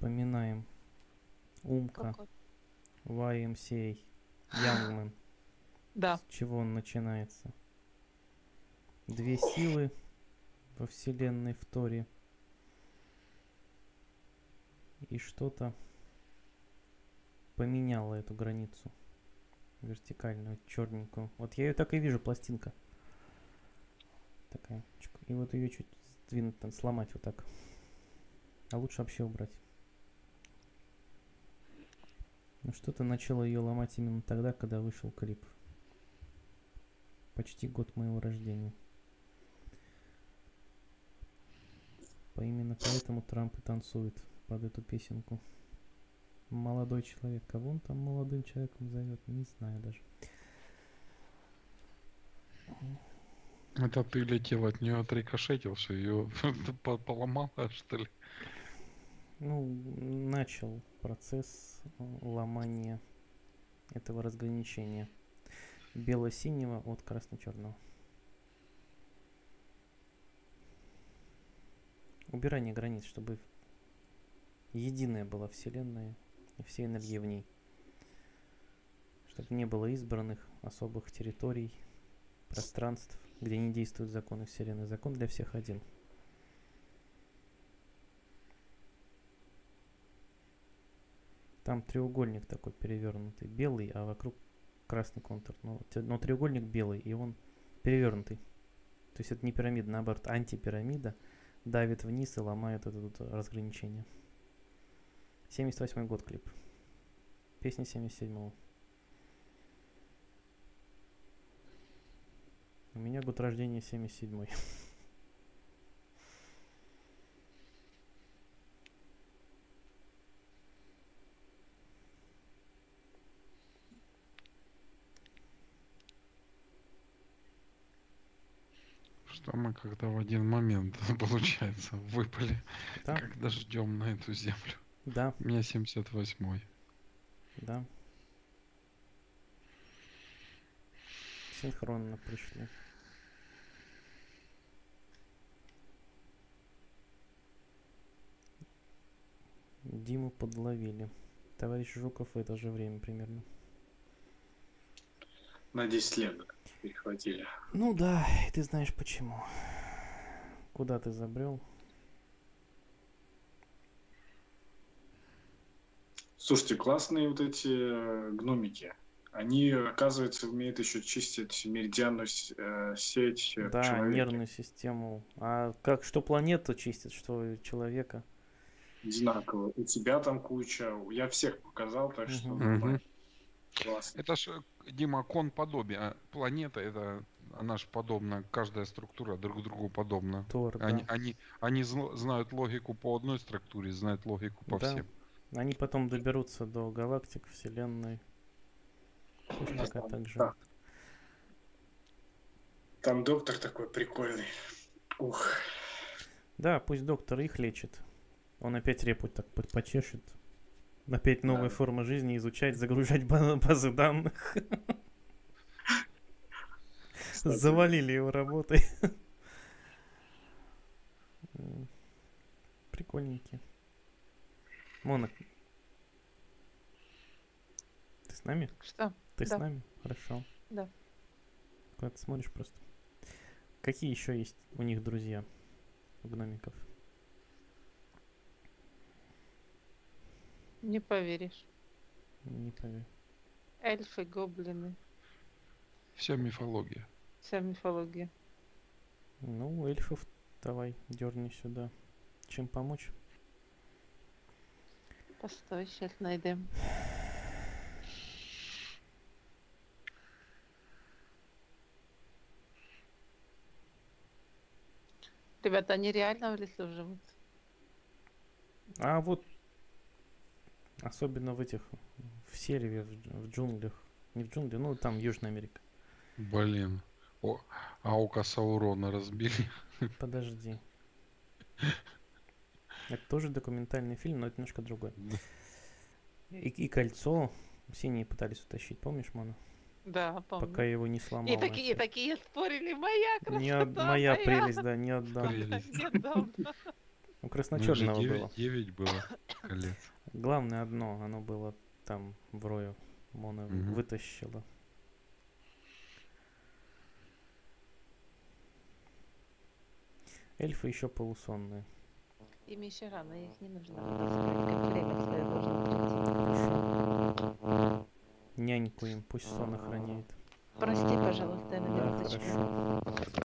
Вспоминаем. Умка, Какой? YMCA, Youngman. Да. С чего он начинается? Две силы во вселенной в Торе. И что-то поменяло эту границу вертикальную, черненькую. Вот я ее так и вижу, пластинка. Такая. И вот ее чуть сдвинуть, там, сломать вот так. А лучше вообще убрать. Но что-то начало ее ломать именно тогда, когда вышел клип. Почти год моего рождения. Именно поэтому Трамп и танцует под эту песенку. Молодой человек. Кого он там молодым человеком зовет? Не знаю даже. Это ты летел от нее, отрикошетился, ее поломала, что ли? Ну, начал процесс ломания этого разграничения бело-синего от красно-черного. Убирание границ, чтобы единая была вселенная и все энергии в ней. Чтобы не было избранных особых территорий, пространств, где не действуют законы вселенной. Закон для всех один. Там треугольник такой перевернутый, белый, а вокруг красный контур. Но треугольник белый, и он перевернутый. То есть это не пирамида, наоборот, антипирамида давит вниз и ломает это вот разграничение. 78 год клип. Песня 77-го. У меня год рождения 77-й. Что мы когда в один момент, получается, выпали, Да, как дождем на эту землю. да, У меня 78-й. да. Синхронно пришли. Диму подловили. Товарищ Жуков в это же время примерно. На 10 лет перехватили. Ну да, ты знаешь почему. Куда ты забрел? Слушайте, классные вот эти гномики. Они, оказывается, умеют еще чистить меридианную сеть в Да, человеке. нервную систему. А как, что планету чистит, что человека? Одинаково. У тебя там куча. Я всех показал, так что Мгм. нормально. Классно. Это ж, Дима, кон подобие. А планета, это она ж подобна, каждая структура друг другу подобна. Тор, да. Они знают логику по одной структуре, знают логику по Да. всем. Они потом доберутся до галактик, вселенной. Пусть пока так же. Да. Там доктор такой прикольный. Ух. Да, пусть доктор их лечит. Он опять репу так почешет. Опять новая Да. форма жизни изучать, загружать базы данных. Кстати, Завалили его работой. Прикольненький. Мона, ты с нами? Что? Ты с Да. нами? Хорошо. Да. Куда ты смотришь просто? Какие еще есть у них друзья, у гномиков? Не поверишь. Не поверю. Эльфы, гоблины. Вся мифология. Вся мифология. Ну, эльфов давай, дерни сюда. Чем помочь? Постой, сейчас найдем. Ребята, они реально в лесу живут? А вот особенно в этих, в сельве, в джунглях. Не в джунглях, ну там Южная Америка. Блин. Аука Саурона разбили. Подожди. Это тоже документальный фильм, но это немножко другой. И кольцо синие пытались утащить, помнишь, Мона? Да, помню. Пока его не сломал. И такие спорили, моя красота, Моя прелесть, да, не отдам. Прелесть. Не отдам. У Ну, их же красно-черного было. 9 было. колец. Главное одно, оно было там в рою. Мона Мгм. вытащила. Эльфы еще полусонные. Им еще рано, их не нужно разбрасывать, как время свое должно прийти. Хорошо. Няньку им пусть сон охраняет. Прости, пожалуйста, я на Да, минуточку. хорошо.